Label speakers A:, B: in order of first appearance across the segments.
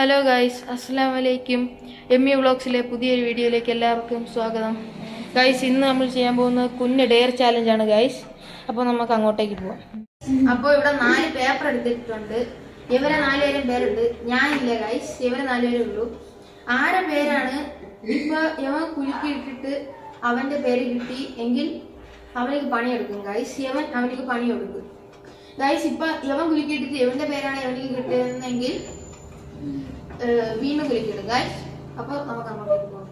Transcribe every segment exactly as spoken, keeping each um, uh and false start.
A: Hello guys, അസ്സലാമു അലൈക്കും. M E വ്ളോഗ്സിലെ പുതിയൊരു വീഡിയോയിലേക്ക് എല്ലാവർക്കും സ്വാഗതം. ഗൈസ്, ഇന്ന് നമ്മൾ ചെയ്യാൻ പോകുന്നത് കുഞ്ഞ് ഡെയർ ചാലഞ്ചാണ് ഗൈസ്. അപ്പോൾ നമുക്ക് അങ്ങോട്ടേക്ക് പോവാം. അപ്പോൾ ഇവിടെ നാല് പേപ്പർ എടുത്തിട്ടുണ്ട്. ഇവരെ നാലുപേരും പേരുണ്ട്, ഞാനില്ല ഗൈസ്. ഇവരെ നാലുപേരേ ഉള്ളൂ. ആരുടെ പേരാണ് ഇപ്പൊ യവൻ കുലുക്കിയിട്ടിട്ട് അവന്റെ പേര് കിട്ടി എങ്കിൽ അവനിക്ക് പണിയെടുക്കും ഗൈസ്. യവൻ അവനിക്ക് പണിയെടുക്കും ഗൈസ്. ഇപ്പൊ യവൻ കുലുക്കിയിട്ടിട്ട് ഇവന്റെ പേരാണ് അവനിക്ക് കിട്ടുന്നതെങ്കിൽ വീണ്ടും കുലിക്കിടും ഗൈസ്. അപ്പൊ നമുക്ക് അങ്ങോട്ടേക്ക് പോകാം.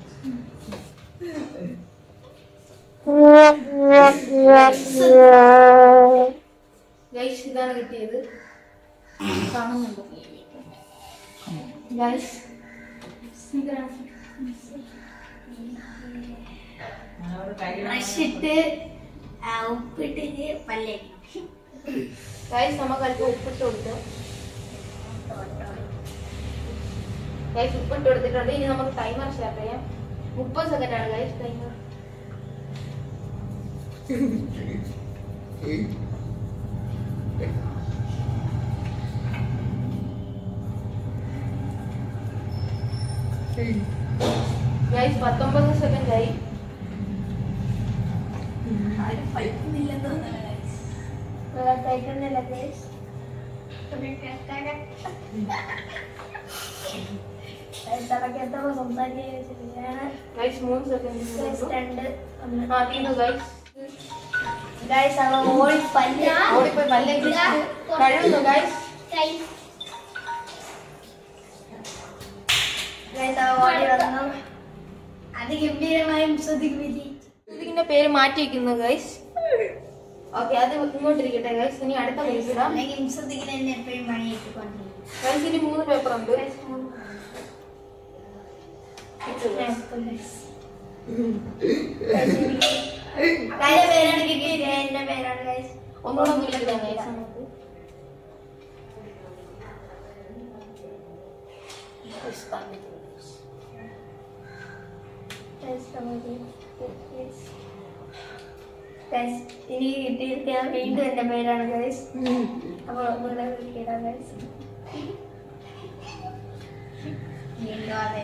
A: ഗൈസ്, ഇതാണ് കിട്ടിയത്, കാണുന്നുണ്ടോ ഗൈസ്?
B: ബ്രഷിട്ട് ഉപ്പിട്ടിട്ട് പല്ലേക്കും
A: ഗൈസ്. നമുക്ക് അല്പം ഉപ്പിട്ട് കൊടുക്കാം ഗൈസ്. ഉപ്പിട്ട് കൊടുത്തിട്ടുണ്ട്. ഇനി നമുക്ക് ടൈമർ സ്റ്റാർട്ട് ചെയ്യാം. മുപ്പത് സെക്കൻഡ് ആണ് ഗൈസ് ടൈമർ. ഗൈസ്, പത്തൊമ്പത് സെക്കൻഡ് ആയി. ഗൈസ്, മൂന്ന് സെക്കൻഡ്. ഓടിപ്പോയി പല്ലേക്ക് കഴിയുന്നു ഗൈസ്.
B: അതിഗംഭീരമായും
A: ഇതിന്റെ പേര് മാറ്റി വെക്കുന്നു ഗൈസ്. ഓക്കെ, അത് ഇങ്ങോട്ടിരിക്കട്ടെ ഗൈസ്. ഇനി അടുത്ത പേജ് ഇടാം ഗൈസ്. ഇനി മൂന്ന് പേപ്പർ ഉണ്ട്. ഒന്നുകൂടെ വിളിക്കാം ഗൈസ്. നമുക്ക്
B: ഇനി കിട്ടിയിരിക്കാൻ വീണ്ടും എന്റെ പേരാണ് ഗൈസ്. അപ്പൊ വീണ്ടും ഗൈസ്. വീണ്ടും അതെ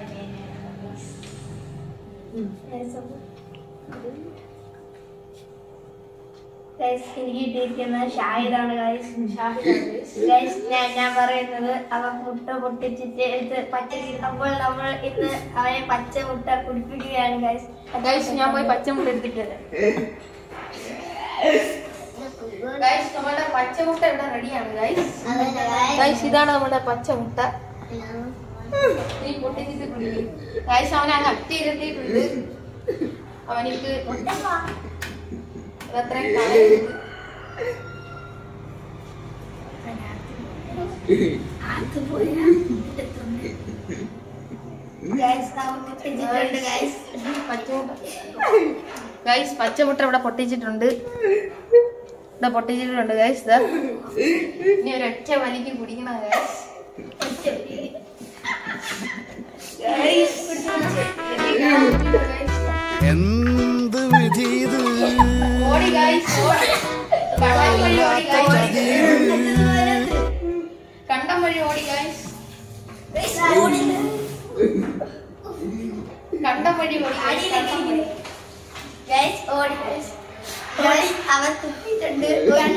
B: എനിക്ക് കിട്ടിയിരിക്കുന്നത് ഷാഹിദാണ് ഗൈസ്. ഗൈസ്, ഞാൻ ഞാൻ പറയുന്നത് അവൻ മുട്ട പൊട്ടിച്ചിട്ട് ഇത് പച്ച അപ്പോൾ നമ്മൾ ഇന്ന് അവനെ പച്ച മുട്ട കുടിപ്പിക്കുകയാണ് ഗൈസ്.
A: ഗൈസ്, ഞാൻ പോയി പച്ചമുട്ട എടുത്തിട്ടില്ല ഗൈസ്. നമ്മുടെ പച്ചമുട്ട ഇവിടെ റെഡിയാണ് ഗൈസ്. ഗൈസ്, ഇതാണ് നമ്മുടെ പച്ചമുട്ട. നീ പൊട്ടിച്ചിട്ട് കുടിക്കും ഗൈസ്. അവനെ അങ്ങ് അട്ടി ഇരുത്തിയിട്ടുണ്ട്. അവനിക്ക് അത്രയും കളയുന്നത് ഗൈസ്. പച്ചമുട്ട ഇവിടെ പൊട്ടിച്ചിട്ടുണ്ട്. ഇവിടെ പൊട്ടിച്ചിട്ടുണ്ട് ഗൈസ്. ഇനി ഒരൊറ്റ വലിക്ക് കുടിക്കണം ഗൈസ്.
C: എന്ത് വിധി
A: ഓടി ഗൈസ്, കണ്ടം വഴി ഓടി ഗൈസ്. കണ്ടം വഴി ഓടി ഗൈസ്. കണ്ടം വഴി ഓടി
B: ഗൈസ്. ഓടി ഗൈസ്. അവൻ തുപ്പിട്ടുണ്ട്.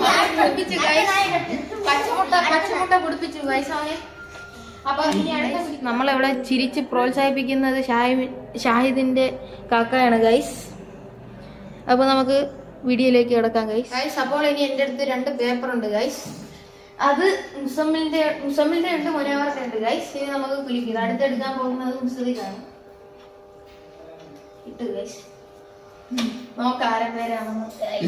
A: പച്ചമുട്ട പച്ചമുട്ട കുടിപ്പിച്ചു ഗൈസ് അവനെ. അപ്പൊ ഇനി അടുത്ത നമ്മളെവിടെ ചിരിച്ച് പ്രോത്സാഹിപ്പിക്കുന്നത് ഷാഹി ഷാഹിദിന്റെ കാക്കയാണ് ഗൈസ്. അപ്പൊ നമുക്ക് വീഡിയോയിലേക്ക് കിടക്കാം ഗൈസ്. ഗൈസ്, അപ്പോൾ ഇനി എന്റെ അടുത്ത് രണ്ട് പേപ്പർ ഉണ്ട് ഗൈസ്. അത് മുസമ്മിലിന്റെ മുസമ്മിലിന്റെ ഉണ്ട്, മുനവറിന്റെ ഉണ്ട് ഗൈസ്. ഇനി നമുക്ക് കുലിക്കുക. അടുത്തെടുക്കാൻ പോകുന്നത് മുസ്ലിഖാണ്. ഇട്ട് ഗൈസ്. നോക്ക് ആരെ പേരാണെന്ന്.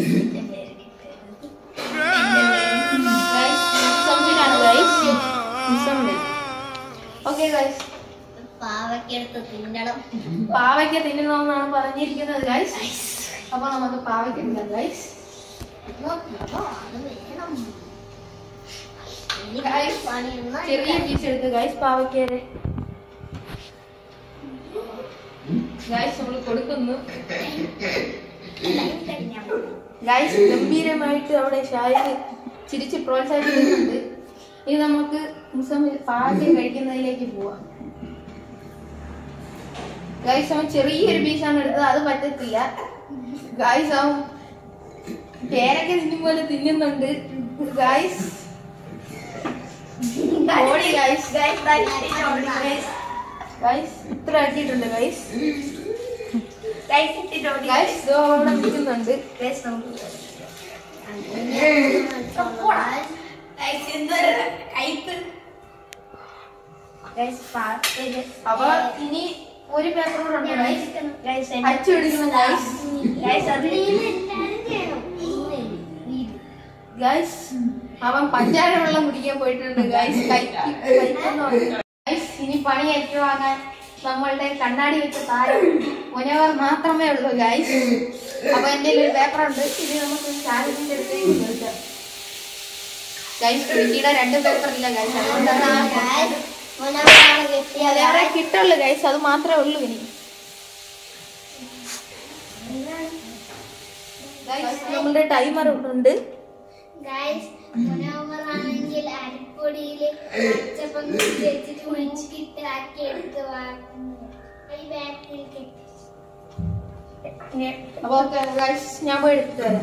A: മുസമ്മിലാണ് ഗൈസ്. മുസമ്മിൽ. Okay guys.
B: പാവയ്ക്കെടുത്ത് തിന്നണം.
A: പാവയ്ക്ക തിന്നണമെന്നാണ് പറഞ്ഞിരിക്കുന്നത് ഗൈസ്. അപ്പൊ നമുക്ക് പാവയ്ക്ക തിന്നാം ഗൈസ്. ചെറിയ പീസ് എടുത്ത് ഗൈസ് പാവയ്ക്കയുടെ ഗൈസ് നമ്മൾ കൊടുക്കുന്നു ഗൈസ്. ഗംഭീരമായിട്ട് അവിടെ ഷാഹിദ് ചിരിച്ച് പ്രോത്സാഹിപ്പിക്കുന്നുണ്ട്. ഇനി നമുക്ക് പാചകം കഴിക്കുന്നതിലേക്ക് പോവാം. ഗൈസ് അവൻ ചെറിയൊരു പീസാണ് എടുത്തത്, അത് പറ്റത്തില്ല. ഗൈസ് അവൻ പേരൊക്കെ തിന്നും പോലെ തിന്നുന്നുണ്ട്. ഗൈസ് ഓടി ഗൈസ് ഗൈസ് ഇത്ര അടിയിട്ടുണ്ട് ഗൈസ്. ഗൈസ് അവിടെ നിൽക്കുന്നുണ്ട്. അപ്പൊ ഇനി ഒരു പേപ്പർ കൂടെ ഉണ്ട് ഗൈസ്, അച്ചു പിടിക്കണം ഗൈസ്. ഗൈസ് അവൻ പഞ്ചാര വെള്ളം കുടിക്കാൻ പോയിട്ടുണ്ട് ഗൈസ്. ഗൈസ് ഇനി പണി ഏറ്റുവാങ്ങാൻ നമ്മളുടെ കണ്ണാടി വെച്ച താരം മുനവർ മാത്രമേ ഉള്ളൂ ഗൈസ്. അപ്പൊ എന്റെ ഒരു പേപ്പർ ഉണ്ട്, ഇത് നമുക്ക് ഷാഹിദിന്റെ അടുത്തേക്ക് കൊടുക്കാം ഗൈസ്. കുട്ടിയുടെ രണ്ട് പേപ്പർ ഇല്ല ഗൈസ്, അതുകൊണ്ടാണ് അതേറെ കിട്ടുള്ളൂ ഗൈസ്, അത് മാത്രമേ ഉള്ളൂ ഇനി. നമ്മളുടെ ടൈമർ ഉണ്ട്.
B: ആണെങ്കിൽ അരിപ്പൊടിയില് പച്ചപ്പം വെച്ചിട്ട് ഒഴിച്ചിട്ട് ആക്കി എടുക്കുക.
A: അപ്പൊ ഞാൻ പോയി എടുത്തിട്ട് വരാം.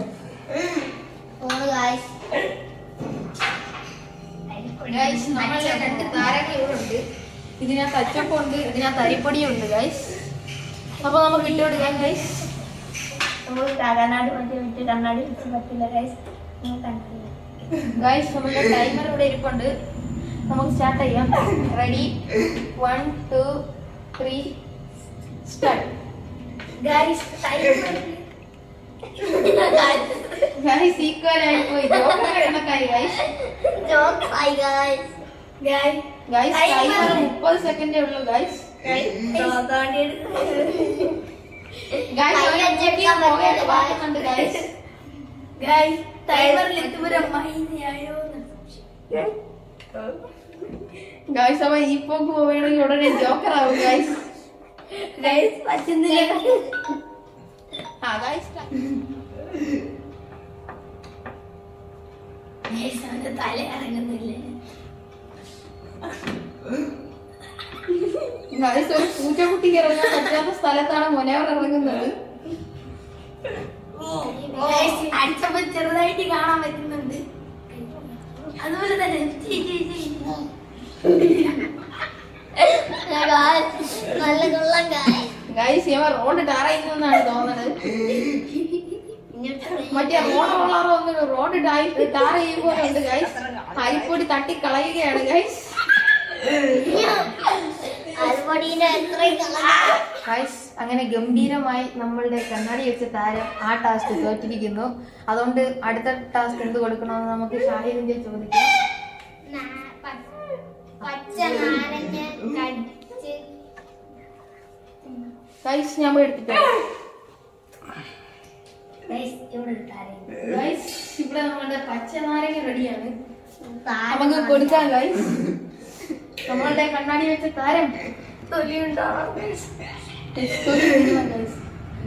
A: നമ്മളുടെ രണ്ട് താരങ്ങളുണ്ട്. ഇതിനകത്ത് അച്ചപ്പുണ്ട്, ഇതിനകത്ത് അരിപ്പൊടിയും ഉണ്ട് ഗൈസ്. അപ്പൊ നമുക്ക് ഇട്ട് കൊടുക്കാം ഗൈസ്.
B: നമ്മൾ കണ്ണാടി മറ്റേ വിട്ട് കണ്ണാടി വെച്ച് പറ്റില്ല ഗൈസ്.
A: ഗൈസ് നമ്മുടെ ടൈമർ ഇവിടെ ഇരിപ്പുണ്ട്, നമുക്ക് സ്റ്റാർട്ട് ചെയ്യാം. Ready, one two three start.
B: Guys
A: guys equal ആയി പോയി, ജോക്കായി ഗൈസ്. ഗൈസ് ടൈമർ മുപ്പത് സെക്കൻഡേ ഉള്ളൂ ഗൈസ്. പറയുന്നുണ്ട് ഗൈസ്.
B: ഗൈസ് ടൈമറിൽ എത്തുമ്പോൾ മൈനയായോ
A: ഗൈസ് അവൻ ഈ പോക്ക് പോവുകയാണെങ്കിൽ ഉടനെ ജോക്കർ ആവും ഗൈസ്.
B: ഗൈസ് പറ്റുന്നില്ല.
A: ആ ഗൈസ്
B: തല ഇറങ്ങുന്നില്ല
A: ഗൈസ്. ഒരു പൂച്ചക്കുട്ടിക്ക് ഇറങ്ങാൻ പറ്റാത്ത സ്ഥലത്താണ് മുനവർ ഇറങ്ങുന്നത്.
B: അടിച്ചപ്പോ ചെറുതായിട്ട് കാണാൻ പറ്റുന്നുണ്ട്. അതുപോലെ തന്നെ നല്ല കൊള്ളാം
A: ഗൈസ് ഇവ റോഡ് ടാർ ചെയ്യുന്നതാണ് തോന്നുന്നത്. മറ്റേ റോഡ് റോളറോ ഒന്നും റോഡ് ടാർ ചെയ്യുമ്പോൾ ഉണ്ട് ഗൈസ്. അരിപ്പൊടി തട്ടി കളയുകയാണ് ഗൈസ്. ഗൈസ് അങ്ങനെ ഗംഭീരമായി നമ്മളുടെ കണ്ണാടി വെച്ച താരം ആ ടാസ്ക് തോറ്റിരിക്കുന്നു. അതുകൊണ്ട് അടുത്ത ടാസ്ക് എന്ത് കൊടുക്കണമെന്ന് നമുക്ക് ഷാഹിദിന്റെ ചോദിക്കാം. ഗൈസ് ഞാൻ പോയി എടുത്തിട്ട് ഗൈസ് ഇവിടെ നമ്മളുടെ പച്ച നാരങ്ങ റെഡിയാണ്, നമുക്ക് കൊടുക്കാം ഗൈസ്. നമ്മളുടെ കണ്ണാടി വെച്ച താരം തൊലി ഉണ്ടാവാം ഗൈസ്. തൊലി കഴിക്കണം ഗൈസ്.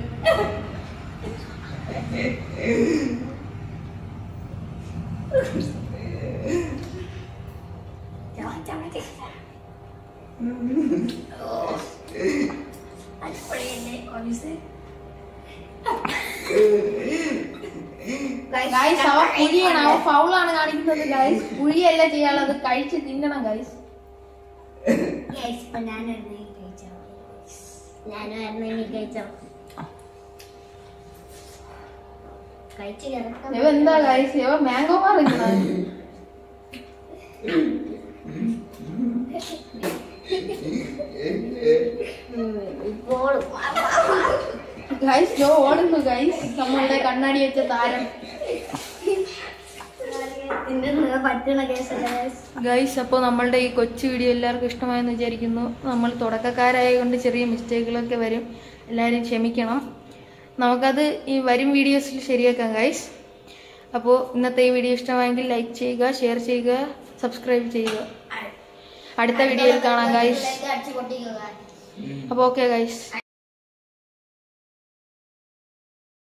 A: ഗൈസ് അവ പുഴിയാണ്, അവ ഫൗളാണ് കാണിക്കുന്നത് ഗൈസ്. പുഴിയല്ല ചെയ്യാനുള്ളത്, കഴിച്ച് തിന്നണം ഗൈസ്. ഇവ എന്താ ഗൈസ്, ഇവ മാംഗോ മാറിക്കുന്നത്. ഗൈസ് ജോ ഓടുന്നു ഗൈസ്, നമ്മളുടെ കണ്ണാടി വെച്ച താരം. ഗൈസ് അപ്പോൾ നമ്മളുടെ ഈ കൊച്ചു വീഡിയോ എല്ലാവർക്കും ഇഷ്ടമായെന്ന് വിചാരിക്കുന്നു. നമ്മൾ തുടക്കക്കാരായതുകൊണ്ട് ചെറിയ മിസ്റ്റേക്കുകളൊക്കെ വരും, എല്ലാവരും ക്ഷമിക്കണം. നമുക്കത് ഈ വരും വീഡിയോസിൽ ശരിയാക്കാം ഗൈസ്. അപ്പോൾ ഇന്നത്തെ ഈ വീഡിയോ ഇഷ്ടമായെങ്കിൽ ലൈക്ക് ചെയ്യുക, ഷെയർ ചെയ്യുക, സബ്സ്ക്രൈബ് ചെയ്യുക. അടുത്ത വീഡിയോയിൽ കാണാം ഗൈസ്. അപ്പോൾ ഓക്കെ ഗൈസ്.